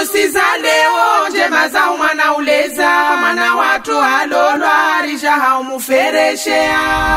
Harusi za leo njema za mwana uleza, mwana watu alolwa risha haumufereshea.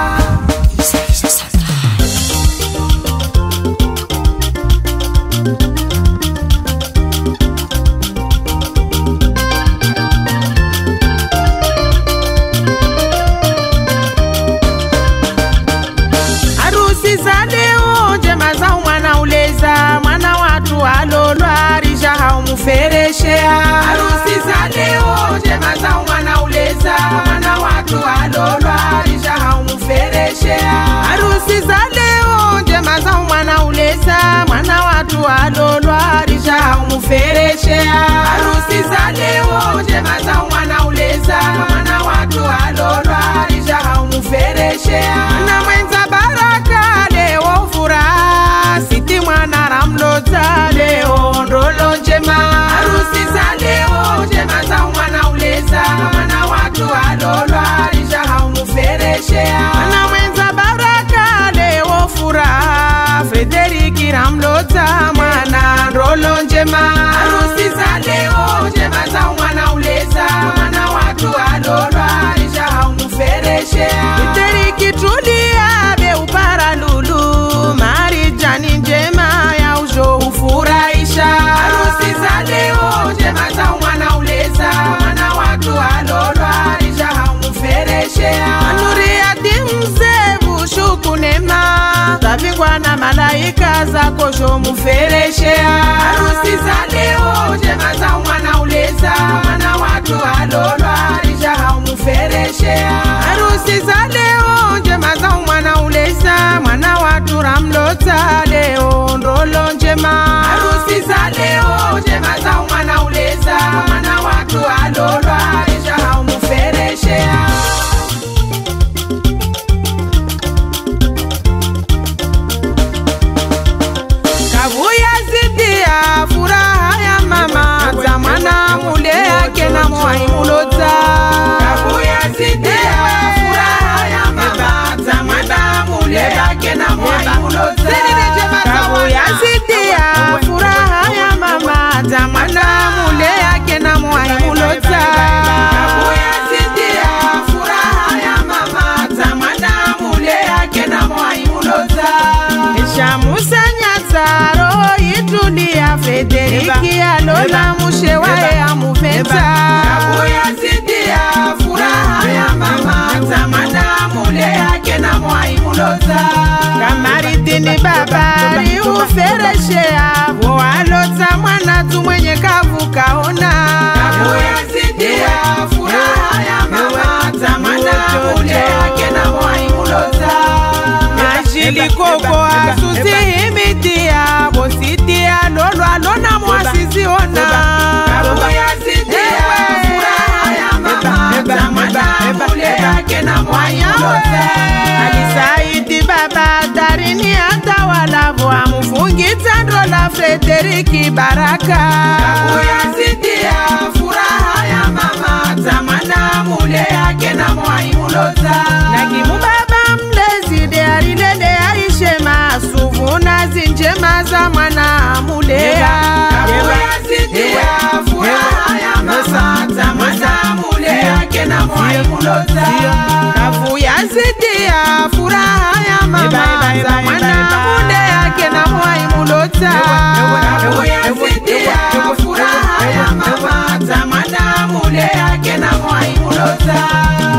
Harusi za leo njema za mwana uleza, mwana watu alolwa risha haumufereshea. Harusi za leo njema za mwana uleza, mwana watu alolwa risha haumufereshea. Harusi za leo njema za mwana uleza, mwana watu alolwa risha haumufereshea. Harusi za leo njema za mwana uleza, mwana watu alolwa risha haumufereshea. Na mwenza baraka leo furaha, siti mwana ramlota leo ndolo njema. Harusi za leo njema za mwana uleza, mwana watu alolwa risha haumufereshea. Na mwenza baraka leo furaha, Frederiki ramlota mwana ndolo njema. Harusi za leo njema za mwana uleza, mwana watu alolwa risha haumufereshea. Frederiki tulia beupara lulu, marijani njema ya ujo ufurahisha. Harusi za leo njema za mwana uleza, mwana watu alolwa risha haumufereshea. Anuriati mzevu shukunema, tavingwa na malaika zako shomufereshea. Harusi za leo njema za mwana uleza, mwana watu alolwa risha haumufereshea. Harusi za leo njema za mwana uleza, mwana watu ramlota leo ndolo njema. Harusi za leo njema za mwana uleza, mwana watu alolwa risha haumufereshea. Kavuya zidia furaha ya mama, za mwana mule yake na mwahimulota. Kavuya zidia furaha ya mama, za mwana mule yake na mwahimulota. Kavuya zidia furaha ya mama, za mwana mule yake na mwahimulota. Kavuya zidia furaha ya mama, za mwana mule yake na mwahimulota. Shamusanyatsa roho itulia, Frederiki alola mushewae amuveta. Kavuya zidia furaha ya mama, za mwana mule yake na mwahimulota. Kamaritini babari ufereshea, voalota mwana tu mwenye kavu kaona. Kavuya zidia furaha ya mama, za mwana mule yake na mwahimulota. Jilikoko asusi himitia, bositia lolwa lona mwasiziona. Kavuya zidia furaha ya mama, za mwana mule yake na mwahimulota. Alisaidi baba darini atawala, voa mufungita ndola Frederiki baraka. Kavuya zidia furaha ya mama, za mwana mule yake na mwahimulota. Nakimu baba mlezi de arilele aishema, suvuna zinjema za mwana mulea. Kavuya zidia furaha ya mama, za mwana mule yake na mwahimulota. Kavuya zidia furaha ya mama, za mwana mule yake na mwahimulota. Kavuya zidia furaha ya mama, za mwana mule yake na mwahimulota.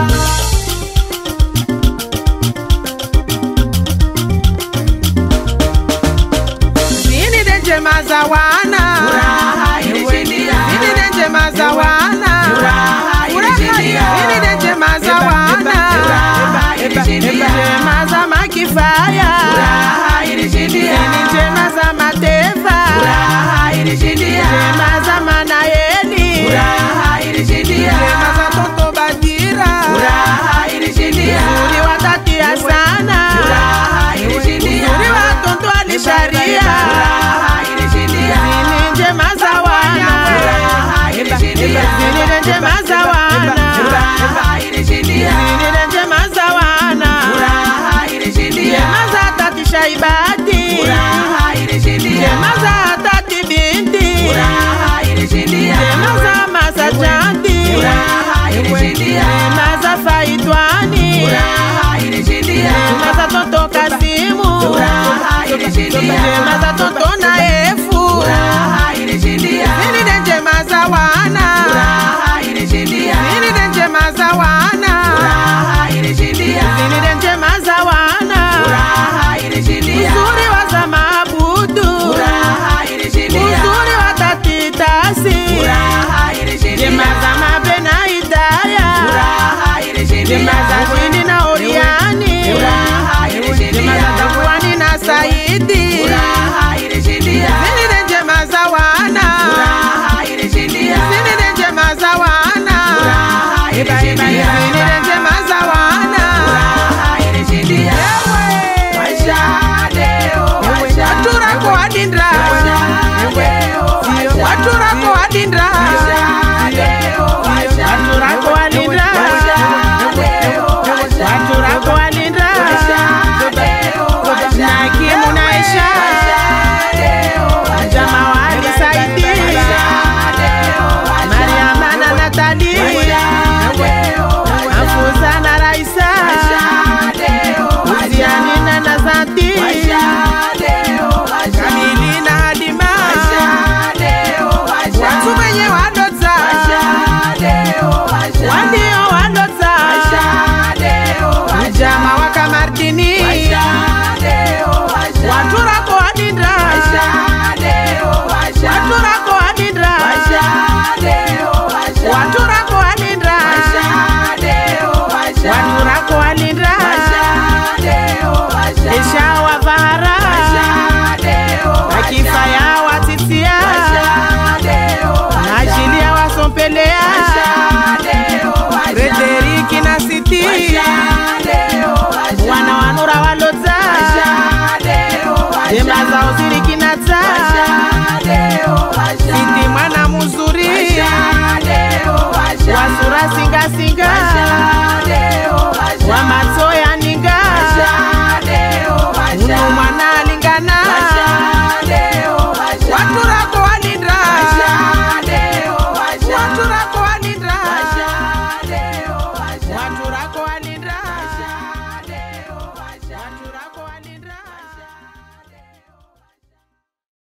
Njema za wana furaha ilishindia, ini njema za wana furaha ilishindia, ini njema za wana furaha ilishindia, njema za makifaya furaha ilishindia, ini njema za mateva furaha ilishindia, njema za manaeli furaha ilishindia, njema za toto badira furaha ilishindia, uri watati ya sana furaha ilishindia, uri watoto alisharia furaha ilishindia, zini njema za wana furaha ilishindia, zini njema za wana furaha ilishindia, zini njema za wana furaha ilishindia, njema za tati shaibati furaha ilishindia, njema za tati binti furaha ilishindia. Maza faitwani Maza toto kasimu Maza toto naefu Nini denje maza wana Nini denje maza wana Nini denje maza wana Uzuri wa za mabudu Uzuri wa tatitasi Jemaza mabena idaya Jemaza shindi na oriani Jemaza tafuani na saidi Zini denje maza wana Zini denje maza wana Zini denje maza wana Watura kwa adindra Watura kwa adindra Watura kwa adindra Watura kwa adindra Nakimu naisha Jamawali Saidi Mariama na Natali Afuza na Raisa Uziani na Nazanti Kamili na Hadima Watu wenye wadota Wandio wadota Ujama waka Martini Watu rako adindra Watu rako adindra Watu rako adindra Watu rako adindra Esha wa vahara Akifaya watitia Najilia wasompelea Frederiki na Siti Wana wanura waloza Jemaza uziri kinata Siti mwana muzuri Wasura singa singa